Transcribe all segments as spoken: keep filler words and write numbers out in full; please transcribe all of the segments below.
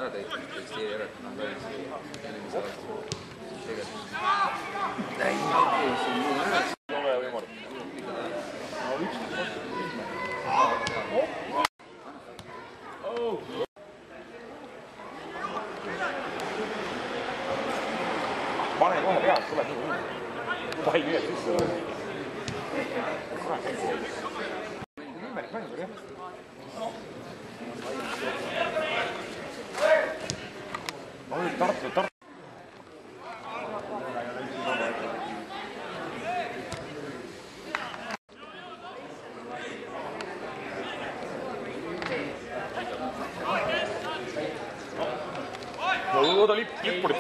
ära täitnud, tekstiili ära, et nad on eelmise aasta. Ei, see on muu ära. See on vaja võimalik. No üks pane kohe peale, tuleb nii nii. Pai nüüd sisse. Kurat. Ümber mängur jah. Oi, Tartu, Tartu. No, ta lipp, lippurit.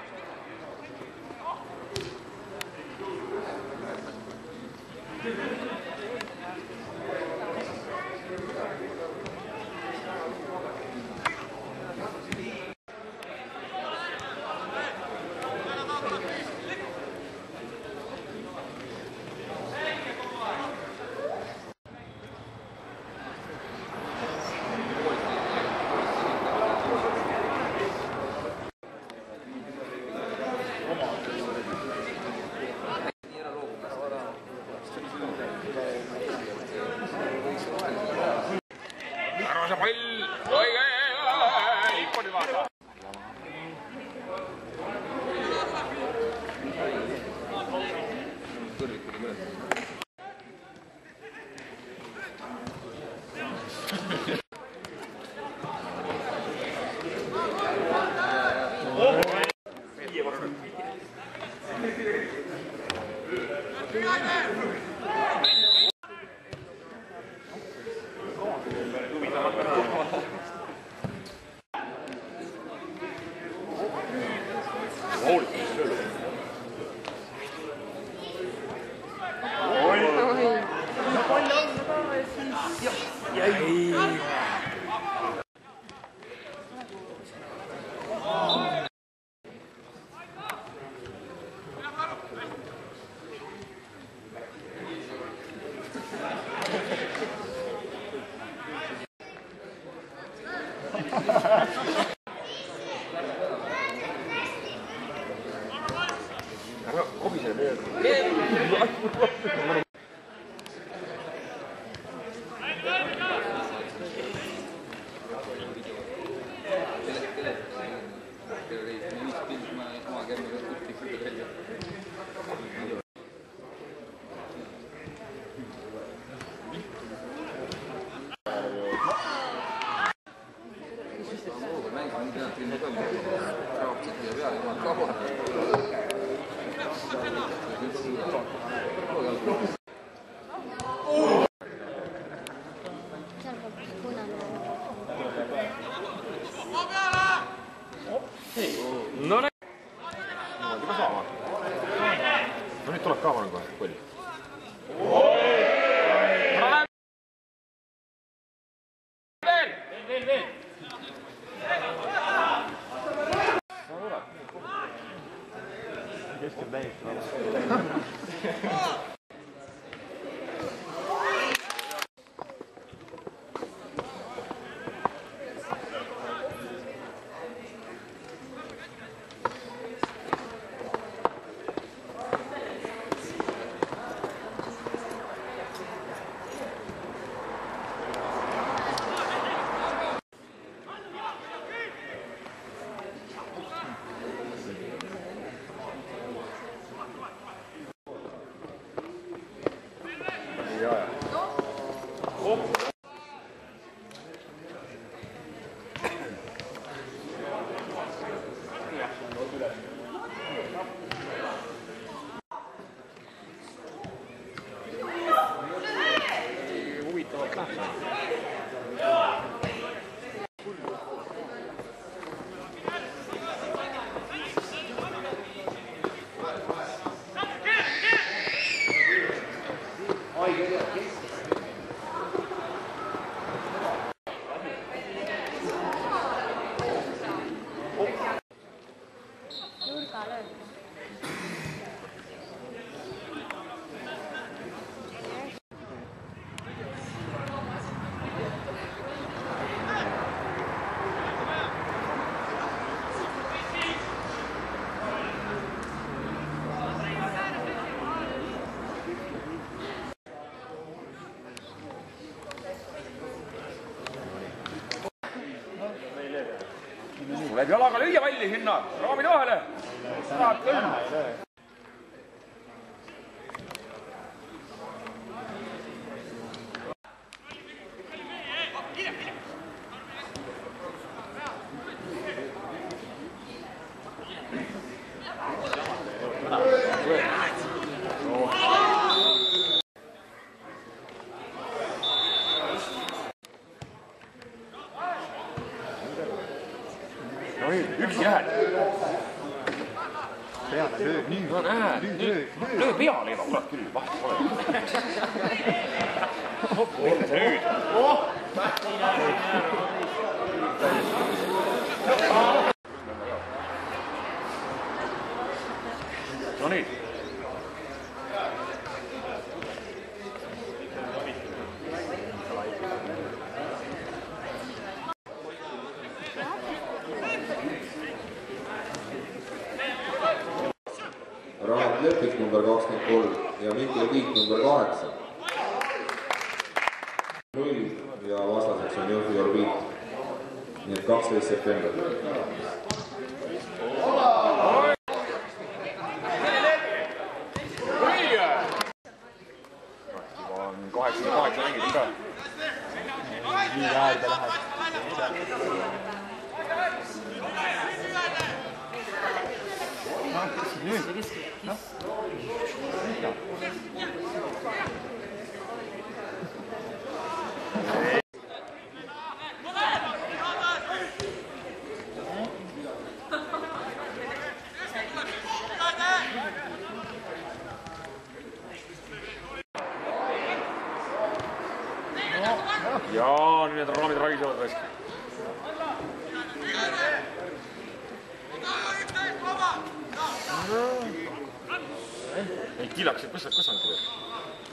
Arvasa pall! Oi, ei, ei, ei, lippuri vaata! Kõrvik tuli mõned. Kobisele veel. No näe! Niimoodi ka saama. No nüüd tuleb ka vanem kohe põlli. Veel! Veel, veel! No kurat. Keskel täiesti vabast. Läbi jalaga lüüa palli sinna, raamide vahele. Saad küll. Üksi lähed. Peale löö, nüüd, no näed, nüüd löö, löö. Löö peale juba, kurat küll, vahet pole. Mille see nüüd? No nii. Rahat Lepik number kakskümmend kolm ja Mikkel Tiit number kaheksa. null ja vastaseks on Jõhvi Orbiit. Nii et kaksteist september. On kaheksa kaheksa mängid ka. Nii äärde lähed. Nüüd. Noh. Jaa, nüüd need raamid raisevad raisk. Ei kilaksid, kus sa, kus sa nüüd teed?